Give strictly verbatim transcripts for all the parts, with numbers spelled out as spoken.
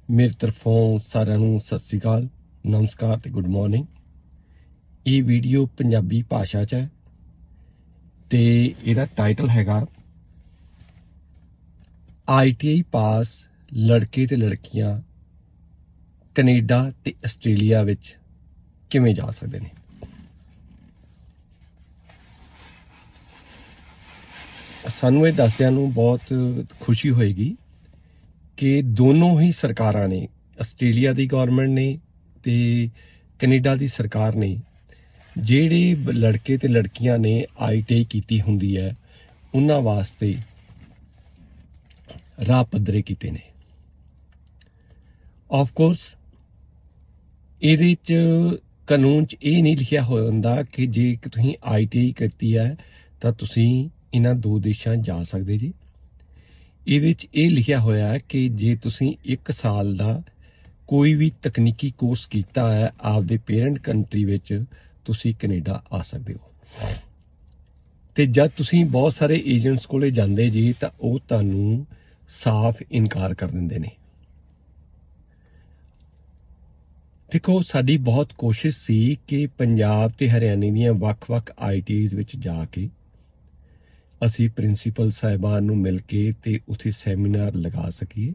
मेरी तरफों सारिਆਂ ਨੂੰ ਸਤਿ ਸ੍ਰੀ ਅਕਾਲ, ਨਮਸਕਾਰ ਤੇ ਗੁੱਡ ਮਾਰਨਿੰਗ। ਇਹ ਵੀਡੀਓ ਪੰਜਾਬੀ ਭਾਸ਼ਾ 'ਚ ਹੈ ਤੇ ਇਹਦਾ ਟਾਈਟਲ ਹੈਗਾ ਆਈ ਟੀ ਆਈ ਪਾਸ ਲੜਕੇ ਤੇ ਲੜਕੀਆਂ ਕੈਨੇਡਾ ਤੇ ਆਸਟ੍ਰੇਲੀਆ ਵਿੱਚ ਕਿਵੇਂ ਜਾ ਸਕਦੇ ਨੇ। ਸਾਨੂੰ ਇਹ ਦੱਸਦਿਆਂ ਨੂੰ ਬਹੁਤ ਖੁਸ਼ੀ ਹੋਏਗੀ कि दोनों ही सरकारां ने, आस्ट्रेलिया की गौरमेंट ने ते कनेडा की सरकार ने जेड़े लड़के ते लड़कियां ने आई टी आई कीती हुंदी है उन्हां वास्ते राह पद्धरे कीते ने। ऑफ कोर्स इहदे च कानून च ये नहीं लिखिया होया हुंदा कि जे तुसीं आई टी आई कीती है तां तुसीं इन्हां दो देशां जा सकदे जी। ਇਹਦੇ 'ਚ ਇਹ ਲਿਖਿਆ ਹੋਇਆ ਹੈ ਕਿ ਜੇ ਤੁਸੀਂ ਇੱਕ ਸਾਲ ਦਾ ਕੋਈ ਵੀ ਤਕਨੀਕੀ ਕੋਰਸ ਕੀਤਾ ਹੈ ਆਪਦੇ ਪੇਰੈਂਟ ਕੰਟਰੀ ਵਿੱਚ ਤੁਸੀਂ ਕੈਨੇਡਾ ਆ ਸਕਦੇ ਹੋ। ਤੇ ਜਦ ਤੁਸੀਂ ਬਹੁਤ ਸਾਰੇ ਏਜੰਟਸ ਕੋਲੇ ਜਾਂਦੇ ਜੀ ਤਾਂ ਉਹ ਤੁਹਾਨੂੰ ਸਾਫ਼ ਇਨਕਾਰ ਕਰ ਦਿੰਦੇ ਨੇ। ਦੇਖੋ, ਸਾਡੀ ਬਹੁਤ ਕੋਸ਼ਿਸ਼ ਸੀ ਕਿ ਪੰਜਾਬ ਤੇ ਹਰਿਆਣੇ ਦੀਆਂ ਵੱਖ-ਵੱਖ ਆਈ ਟੀ ਆਈਜ਼ ਵਿੱਚ ਜਾ ਕੇ ਅਸੀਂ ਪ੍ਰਿੰਸੀਪਲ ਸਾਹਿਬਾਨ ਨੂੰ ਮਿਲ ਕੇ ਤੇ ਉੱਥੇ ਸੈਮੀਨਾਰ ਲਗਾ ਸਕੀਏ,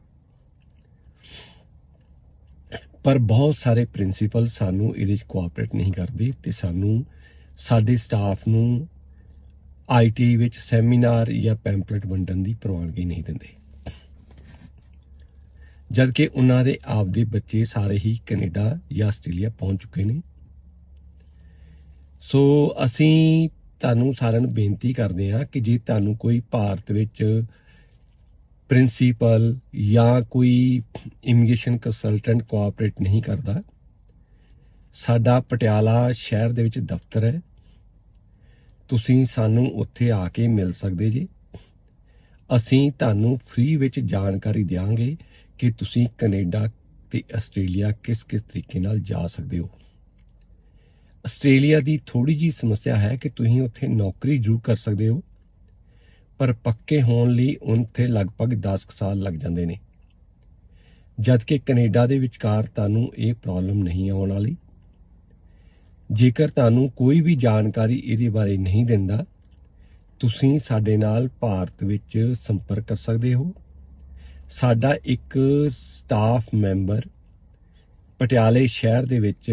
ਪਰ ਬਹੁਤ ਸਾਰੇ ਪ੍ਰਿੰਸੀਪਲ ਸਾਨੂੰ ਇਹਦੇ 'ਚ ਕੋਆਪਰੇਟ ਨਹੀਂ ਕਰਦੇ ਤੇ ਸਾਨੂੰ ਸਾਡੇ ਸਟਾਫ ਨੂੰ ਆਈ ਟੀ ਆਈ ਵਿੱਚ ਸੈਮੀਨਾਰ ਜਾਂ ਪੈਂਪਲੇਟ ਵੰਡਣ ਦੀ ਪ੍ਰਵਾਨਗੀ ਨਹੀਂ ਦਿੰਦੇ, ਜਦ ਕਿ ਉਹਨਾਂ ਦੇ ਆਪਦੇ ਬੱਚੇ ਸਾਰੇ ਹੀ ਕੈਨੇਡਾ ਜਾਂ ਆਸਟ੍ਰੇਲੀਆ ਪਹੁੰਚ ਚੁੱਕੇ ਨੇ। ਸੋ ਅਸੀਂ ਤੁਹਾਨੂੰ ਸਾਰਿਆਂ ਨੂੰ ਬੇਨਤੀ ਕਰਦੇ ਹਾਂ ਕਿ ਜੇ ਤੁਹਾਨੂੰ ਕੋਈ ਭਾਰਤ ਵਿੱਚ ਪ੍ਰਿੰਸੀਪਲ ਜਾਂ ਕੋਈ ਇਮੀਗ੍ਰੇਸ਼ਨ ਕੰਸਲਟੈਂਟ ਕੋਆਪਰੇਟ ਨਹੀਂ ਕਰਦਾ, ਸਾਡਾ ਪਟਿਆਲਾ ਸ਼ਹਿਰ ਦੇ ਵਿੱਚ ਦਫ਼ਤਰ ਹੈ, ਤੁਸੀਂ ਸਾਨੂੰ ਉੱਥੇ ਆ ਕੇ ਮਿਲ ਸਕਦੇ ਜੀ। ਅਸੀਂ ਤੁਹਾਨੂੰ ਫ੍ਰੀ ਵਿੱਚ ਜਾਣਕਾਰੀ ਦਿਆਂਗੇ ਕਿ ਤੁਸੀਂ ਕੈਨੇਡਾ ਤੇ ਆਸਟ੍ਰੇਲੀਆ ਕਿਸ ਕਿਸ ਤਰੀਕੇ ਨਾਲ ਜਾ ਸਕਦੇ ਹੋ। ਆਸਟ੍ਰੇਲੀਆ ਦੀ ਥੋੜੀ ਜੀ ਸਮੱਸਿਆ ਹੈ ਕਿ ਤੁਸੀਂ ਉੱਥੇ ਨੌਕਰੀ ਜ਼ਰੂਰ ਕਰ ਸਕਦੇ ਹੋ, ਪਰ ਪੱਕੇ ਹੋਣ ਲਈ ਉੱਥੇ ਲਗਭਗ ਦਸ ਸਾਲ ਲੱਗ ਜਾਂਦੇ ਨੇ, ਜਦ ਕਿ ਕੈਨੇਡਾ ਦੇ ਵਿਚਕਾਰ ਤੁਹਾਨੂੰ ਇਹ ਪ੍ਰੋਬਲਮ ਨਹੀਂ ਆਉਣ ਵਾਲੀ। ਜੇਕਰ ਤੁਹਾਨੂੰ ਕੋਈ ਵੀ ਜਾਣਕਾਰੀ ਇਹਦੇ ਬਾਰੇ ਨਹੀਂ ਦਿੰਦਾ, ਤੁਸੀਂ ਸਾਡੇ ਨਾਲ ਭਾਰਤ ਵਿੱਚ ਸੰਪਰਕ ਕਰ ਸਕਦੇ ਹੋ। ਸਾਡਾ ਇੱਕ ਸਟਾਫ ਮੈਂਬਰ ਪਟਿਆਲੇ ਸ਼ਹਿਰ ਦੇ ਵਿੱਚ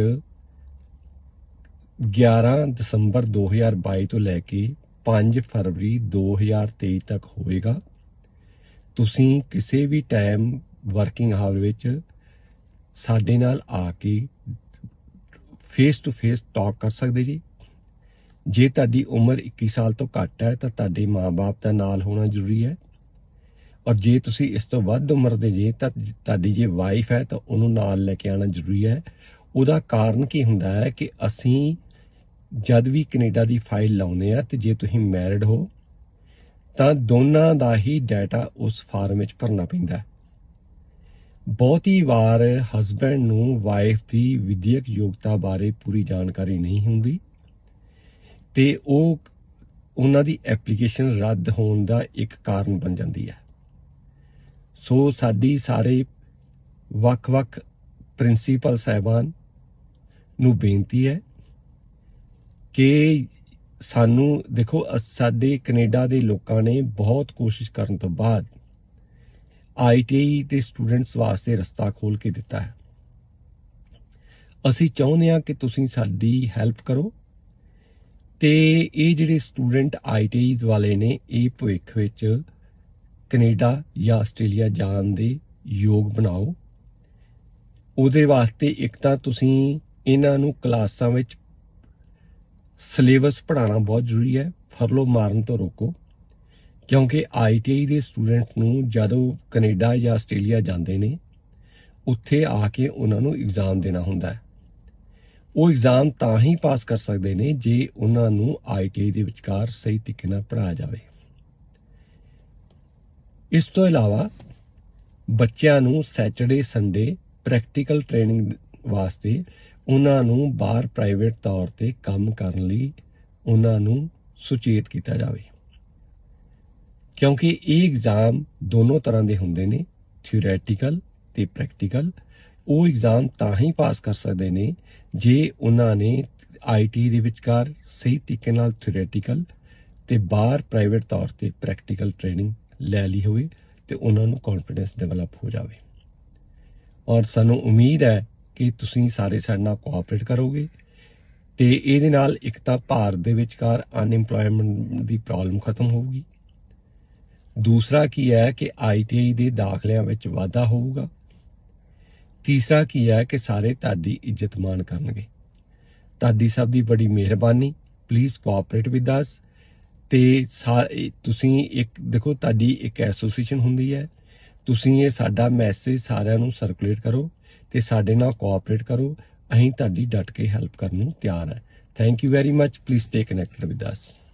ਗਿਆਰਾਂ ਦਸੰਬਰ ਦੋ ਹਜ਼ਾਰ ਬਾਈ ਤੋਂ ਲੈ ਕੇ ਪੰਜ ਫਰਵਰੀ ਦੋ ਹਜ਼ਾਰ ਤੇਈ ਤੱਕ ਹੋਵੇਗਾ। ਤੁਸੀਂ ਕਿਸੇ ਵੀ ਟਾਈਮ ਵਰਕਿੰਗ ਆਵਰ ਵਿੱਚ ਸਾਡੇ ਨਾਲ ਆ ਕੇ ਫੇਸ ਟੂ ਫੇਸ ਟਾਕ ਕਰ ਸਕਦੇ ਜੀ। ਜੇ ਤੁਹਾਡੀ ਉਮਰ ਇੱਕੀ ਸਾਲ ਤੋਂ ਘੱਟ ਹੈ ਤਾਂ ਤੁਹਾਡੇ ਮਾਂ-ਬਾਪ ਦਾ ਨਾਲ ਹੋਣਾ ਜ਼ਰੂਰੀ ਹੈ, ਔਰ ਜੇ ਤੁਸੀਂ ਇਸ ਤੋਂ ਵੱਧ ਉਮਰ ਦੇ ਜੇ ਤਾਂ ਤੁਹਾਡੀ ਜੇ ਵਾਈਫ ਹੈ ਤਾਂ ਉਹਨੂੰ ਨਾਲ ਲੈ ਕੇ ਆਉਣਾ ਜ਼ਰੂਰੀ ਹੈ। ਉਹਦਾ ਕਾਰਨ ਕੀ ਹੁੰਦਾ ਹੈ ਕਿ ਅਸੀਂ ਜਦ ਵੀ ਕੈਨੇਡਾ ਦੀ ਫਾਈਲ ਲਾਉਂਦੇ ਆ ਤੇ ਜੇ ਤੁਸੀਂ ਮੈਰਿਡ ਹੋ ਤਾਂ ਦੋਨਾਂ ਦਾ ਹੀ ਡਾਟਾ ਉਸ ਫਾਰਮ ਵਿੱਚ ਭਰਨਾ ਪੈਂਦਾ। ਬਹੁਤੀ ਵਾਰ ਹਸਬੈਂਡ ਨੂੰ ਵਾਈਫ ਦੀ ਵਿਦਿਅਕ ਯੋਗਤਾ ਬਾਰੇ ਪੂਰੀ ਜਾਣਕਾਰੀ ਨਹੀਂ ਹੁੰਦੀ ਤੇ ਉਹ ਉਹਨਾਂ ਦੀ ਐਪਲੀਕੇਸ਼ਨ ਰੱਦ ਹੋਣ ਦਾ ਇੱਕ ਕਾਰਨ ਬਣ ਜਾਂਦੀ ਹੈ। ਸੋ ਸਾਡੀ ਸਾਰੇ ਵੱਖ-ਵੱਖ ਪ੍ਰਿੰਸੀਪਲ ਸਾਹਿਬਾਨ ਨੂੰ ਬੇਨਤੀ ਹੈ ਕਿ ਸਾਨੂੰ ਦੇਖੋ, ਸਾਡੇ ਕੈਨੇਡਾ ਦੇ ਲੋਕਾਂ ਨੇ ਬਹੁਤ ਕੋਸ਼ਿਸ਼ ਕਰਨ ਤੋਂ ਬਾਅਦ ਆਈ ਟੀ ਆਈ ਦੇ ਸਟੂਡੈਂਟਸ ਵਾਸਤੇ ਰਸਤਾ ਖੋਲ੍ਹ ਕੇ ਦਿੱਤਾ ਹੈ। ਅਸੀਂ ਚਾਹੁੰਦੇ ਹਾਂ ਕਿ ਤੁਸੀਂ ਸਾਡੀ ਹੈਲਪ ਕਰੋ ਤੇ ਇਹ ਜਿਹੜੇ ਸਟੂਡੈਂਟ ਆਈ ਟੀ ਆਈ ਵਾਲੇ ਨੇ ਇਹ ਭਵਿੱਖ ਵਿੱਚ ਕੈਨੇਡਾ ਜਾਂ ਆਸਟ੍ਰੇਲੀਆ ਜਾਣ ਦੇ ਯੋਗ ਬਣਾਓ। ਉਹਦੇ ਵਾਸਤੇ ਇੱਕ ਤਾਂ ਤੁਸੀਂ ਇਹਨਾਂ ਨੂੰ ਕਲਾਸਾਂ ਵਿੱਚ ਸਿਲੇਬਸ ਪੜ੍ਹਾਉਣਾ ਬਹੁਤ ਜ਼ਰੂਰੀ ਹੈ, ਫਰਲੋ ਮਾਰਨ ਤੋਂ ਰੋਕੋ, ਕਿਉਂਕਿ ਆਈ ਟੀ ਆਈ ਦੇ ਸਟੂਡੈਂਟ ਨੂੰ ਜਦੋਂ ਕੈਨੇਡਾ ਜਾਂ ਆਸਟ੍ਰੇਲੀਆ ਜਾਂਦੇ ਨੇ ਉੱਥੇ ਆ ਕੇ ਉਹਨਾਂ ਨੂੰ ਇਗਜ਼ਾਮ ਦੇਣਾ ਹੁੰਦਾ ਹੈ। ਉਹ ਇਗਜ਼ਾਮ ਤਾਂ ਹੀ ਪਾਸ ਕਰ ਸਕਦੇ ਨੇ ਜੇ ਉਹਨਾਂ ਨੂੰ ਆਈ ਟੀ ਆਈ ਦੇ ਵਿਚਕਾਰ ਸਹੀ ਤਰੀਕੇ ਨਾਲ ਪੜ੍ਹਾਇਆ ਜਾਵੇ। ਇਸ ਤੋਂ ਇਲਾਵਾ ਬੱਚਿਆਂ ਨੂੰ ਸੈਟਰਡੇ ਸੰਡੇ ਪ੍ਰੈਕਟੀਕਲ ਟ੍ਰੇਨਿੰਗ ਵਾਸਤੇ ਉਹਨਾਂ ਨੂੰ ਬਾਹਰ ਪ੍ਰਾਈਵੇਟ ਤੌਰ ਤੇ ਕੰਮ ਕਰਨ ਲਈ ਉਹਨਾਂ ਨੂੰ ਸੁਚੇਤ ਕੀਤਾ ਜਾਵੇ, ਕਿਉਂਕਿ ਇਹ ਐਗਜ਼ਾਮ ਦੋਨੋਂ ਤਰ੍ਹਾਂ ਦੇ ਹੁੰਦੇ ਨੇ, ਥਿਓਰੈਟੀਕਲ ਤੇ ਪ੍ਰੈਕਟੀਕਲ ਉਹ ਐਗਜ਼ਾਮ ਤਾਂ ਹੀ ਪਾਸ ਕਰ ਸਕਦੇ ਨੇ ਜੇ ਉਹਨਾਂ ਨੇ ਆਈ ਟੀ ਦੇ ਵਿਚਕਾਰ ਸਹੀ ਤਰੀਕੇ ਨਾਲ ਥਿਓਰੈਟੀਕਲ ਤੇ ਬਾਹਰ ਪ੍ਰਾਈਵੇਟ ਤੌਰ ਤੇ ਪ੍ਰੈਕਟੀਕਲ ਟ੍ਰੇਨਿੰਗ ਲੈ ਲਈ ਹੋਵੇ ਤੇ ਉਹਨਾਂ ਨੂੰ ਕੌਨਫੀਡੈਂਸ ਡਿਵੈਲਪ ਹੋ ਜਾਵੇ। ਔਰ ਸਾਨੂੰ ਉਮੀਦ ਹੈ ਕਿ ਤੁਸੀਂ ਸਾਰੇ ਸਾਡੇ ਨਾਲ ਕੋਆਪਰੇਟ ਕਰੋਗੇ ਤੇ ਇਹਦੇ ਨਾਲ ਇੱਕ ਤਾਂ ਭਾਰਤ ਦੇ ਵਿਚਕਾਰ ਅਨਇੰਪਲੋਇਮੈਂਟ ਦੀ ਪ੍ਰੋਬਲਮ ਖਤਮ ਹੋਊਗੀ, ਦੂਸਰਾ ਕੀ ਹੈ ਕਿ ਆਈ ਟੀ ਆਈ ਦੇ ਦਾਖਲਿਆਂ ਵਿੱਚ ਵਾਧਾ ਹੋਊਗਾ, ਤੀਸਰਾ ਕੀ ਹੈ ਕਿ ਸਾਰੇ ਤੁਹਾਡੀ ਇੱਜ਼ਤ ਮਾਣ ਕਰਨਗੇ। ਤੁਹਾਡੀ ਸਭ ਦੀ ਬੜੀ ਮਿਹਰਬਾਨੀ। Please cooperate with us. ਤੇ ਤੁਸੀਂ ਇੱਕ ਦੇਖੋ, ਤੁਹਾਡੀ ਇੱਕ ਐਸੋਸੀਏਸ਼ਨ ਹੁੰਦੀ ਹੈ, ਤੁਸੀਂ ਇਹ ਸਾਡਾ ਮੈਸੇਜ ਸਾਰਿਆਂ ਨੂੰ ਸਰਕੂਲੇਟ ਕਰੋ ਤੇ ਸਾਡੇ ਨਾਲ ਕੋਆਪਰੇਟ ਕਰੋ। ਅਸੀਂ ਤੁਹਾਡੀ ਡਟ ਕੇ ਹੈਲਪ ਕਰਨ ਨੂੰ ਤਿਆਰ ਹੈ। Thank you very much. Please stay connected with us.